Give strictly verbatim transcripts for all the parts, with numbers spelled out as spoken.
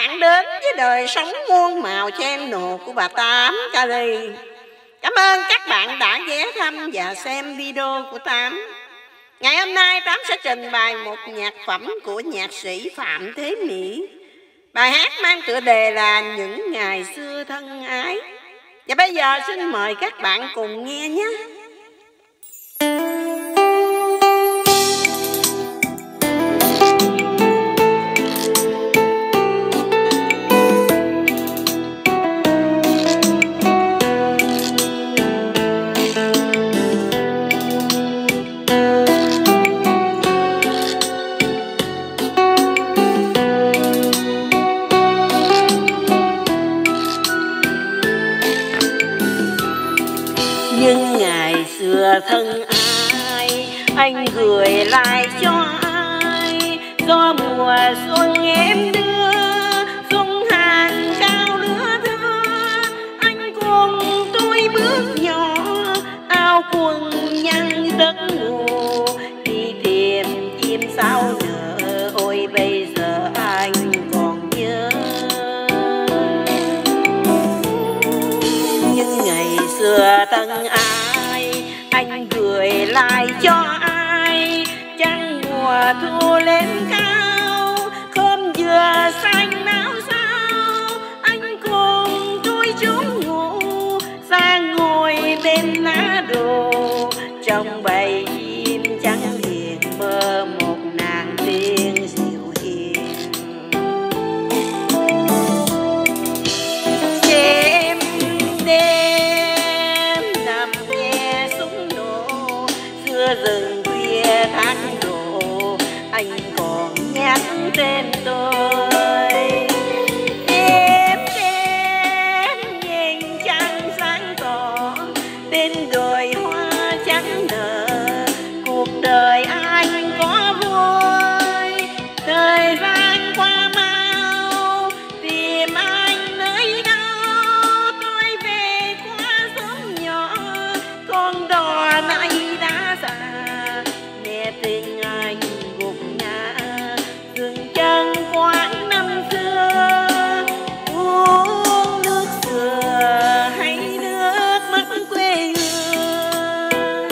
bạn đến với đời sống muôn màu channel của bà Tám Cali. Cảm ơn các bạn đã ghé thăm và xem video của Tám. Ngày hôm nay Tám sẽ trình bày một nhạc phẩm của nhạc sĩ Phạm Thế Mỹ. Bài hát mang tựa đề là Những Ngày Xưa Thân Ái. Và bây giờ xin mời các bạn cùng nghe nhé. Những ngày xưa thân ai, anh gửi lại cho ai, do mùa xuân em đưa xuân hàng cao lứa thưa. Anh cùng tôi bước nhỏ, áo quần nhăn giấc ngủ, đi tìm chim sao nở. Ôi bây giờ anh còn nhớ những ngày xưa thân ai, anh gửi lại cho ai. Trăng mùa thu lên cao, khóm dừa xanh nao sao. Anh cùng tôi trốn ngủ, sang ngồi bên lá đồ, trong bầy chim trắng hiền mơ một nàng tiên dịu hiền. Đêm đêm nằm nghe súng nổ, xưa rừng khuya thác đổ, anh còn nhắc tên tôi. Đêm đêm nhìn trăng sáng tỏ, bên đồi hoa trắng nở. Cuộc đời anh có vui, thời gian qua mau, tìm anh nơi đâu. Tôi về qua xóm nhỏ, con đò nay đã già. Nghe tình anh gục ngã, dừng chân quãng năm xưa. Uống nước xưa hay nước mắt quê hương,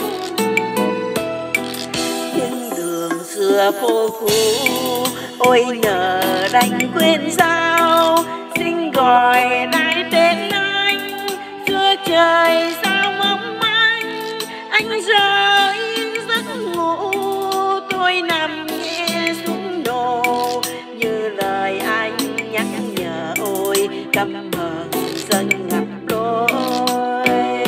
những đường xưa phố cũ. Ôi nhờ đành quên sao, xin gọi lại tên anh. Xưa trời sao mong manh, anh rơi giấc ngủ. Tôi nằm nghe súng nổ, như lời anh nhắc nhở. Ôi căm hờn sân ngập lối,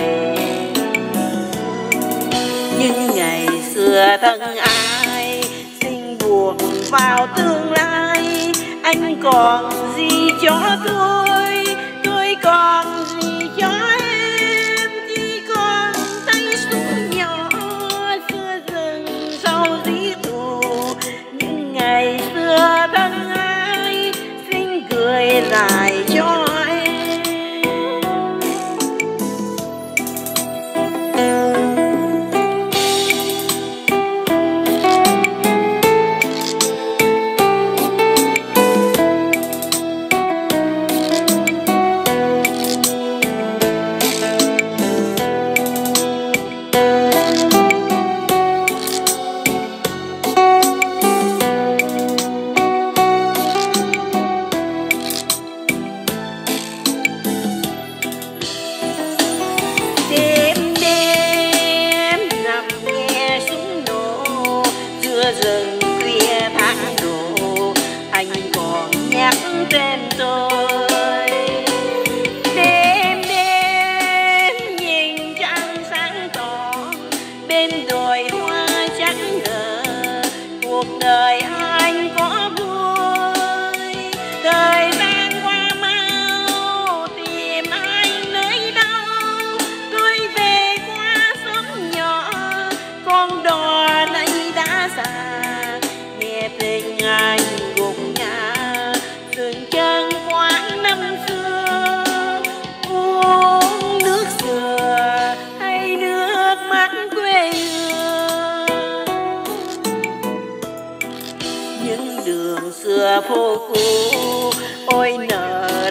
những ngày xưa thân ai, xin buộc vào tương lai. Anh còn gì cho tôi, tôi còn gì cho em. Chỉ còn tay súng nhỏ, xưa rừng sau dĩ thù. Những ngày xưa thân ai, xin gửi lại cho em.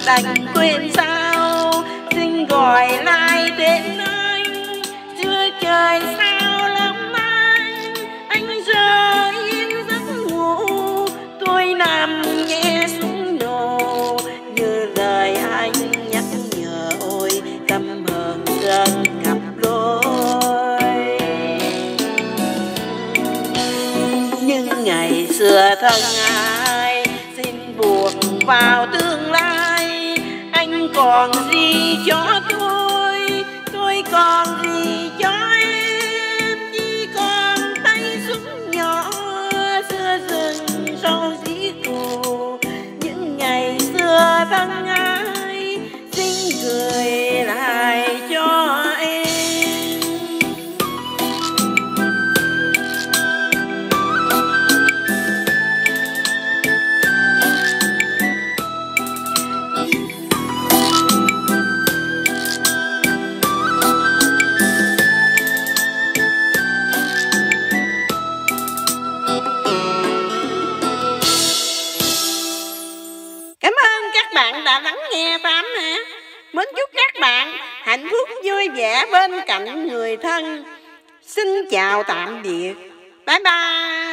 đành quên sao, xin gọi lại đến anh. Xưa trời sao lắm anh, anh rơi giấc ngủ, tôi nằm nghe súng nổ, như lời anh nhắc nhở ôi tâm hồn cơn cặp đôi. Nhưng ngày xưa thân ai xin buộc vào tương lai, anh còn gì cho tôi, tôi còn gì cho em, chỉ còn tay súng nhỏ xưa rừng sau dĩ cù. Những ngày xưa thân ai xin gửi lại cho em. Cảm ơn các bạn đã lắng nghe Tám ha. Mến chúc các bạn hạnh phúc vui vẻ bên cạnh người thân. Xin chào tạm biệt. Bye bye.